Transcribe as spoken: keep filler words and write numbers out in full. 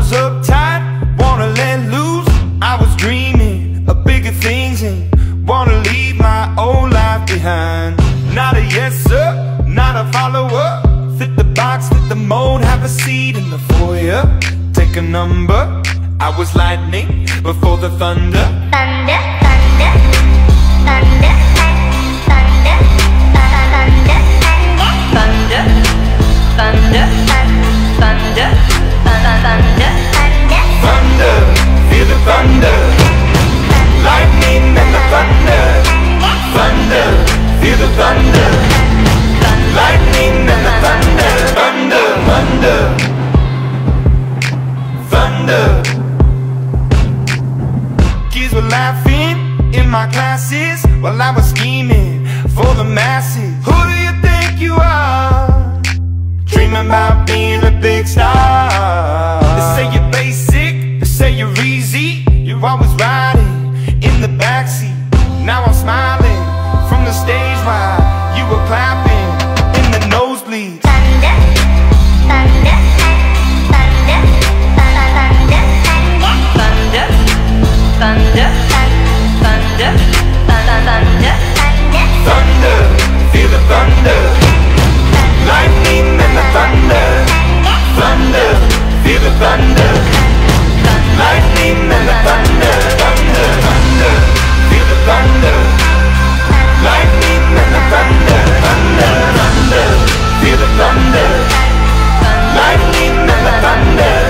was uptight, wanna let loose. I was dreaming of bigger things and wanna leave my old life behind. Not a yes sir, not a follower. Fit the box, fit the mold, have a seat in the foyer. Take a number. I was lightning before the thunder. Thunder, thunder, thunder, thunder, thunder, thunder, thunder, thunder, thunder, thunder, feel the thunder. Lightning and the thunder. Thunder, feel the thunder. Lightning and the thunder. Thunder, thunder, thunder. Kids were laughing in my classes while I was scheming for the masses. Who do you think you are? Dreaming about being a big star. They say you're basic, they say you're easy. You're always riding in the backseat. Now I'm smiling from the stage while you were clapping in the nosebleeds. thunder, thunder, thunder, thunder, thunder, thunder, thunder, thunder, Thunder, feel the thunder. Lightning and the thunder. Thunder, feel the thunder. Lightning and the thunder. Thunder, thunder, feel the thunder. Lightning and the thunder. Thunder, thunder, feel the thunder. Lightning and the thunder.